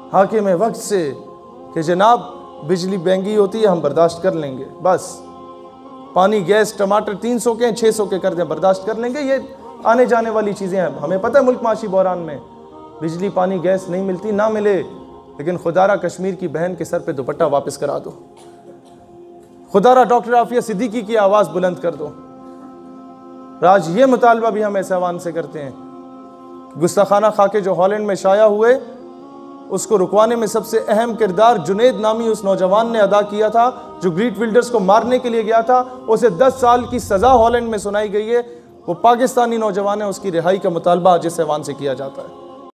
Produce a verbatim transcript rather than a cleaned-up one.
हाकिम वक्त से कि जनाब बिजली महंगी होती है, हम बर्दाश्त कर लेंगे, बस पानी गैस टमाटर तीन सौ के छः सौ के कर दें, बर्दाश्त कर लेंगे, ये आने जाने वाली चीज़ें हैं। हमें पता है मुल्क माशी बहरान में बिजली पानी गैस नहीं मिलती, ना मिले, लेकिन खुदारा कश्मीर की बहन के सर पे दुपट्टा वापस करा दो, खुदारा डॉक्टर आफिया सिद्दीकी की आवाज़ बुलंद कर दो। आज ये मुतालबा भी हम ऐसे आवान से करते हैं। गुस्ताखाना खाके जो हॉलैंड में शाया हुए, उसको रुकवाने में सबसे अहम किरदार जुनैद नामी उस नौजवान ने अदा किया था जो ग्रीट विल्डर्स को मारने के लिए गया था। उसे दस साल की सज़ा हॉलैंड में सुनाई गई है। वो पाकिस्तानी नौजवान है, उसकी रिहाई का मुतालबा आज इस ऐवान से किया जाता है।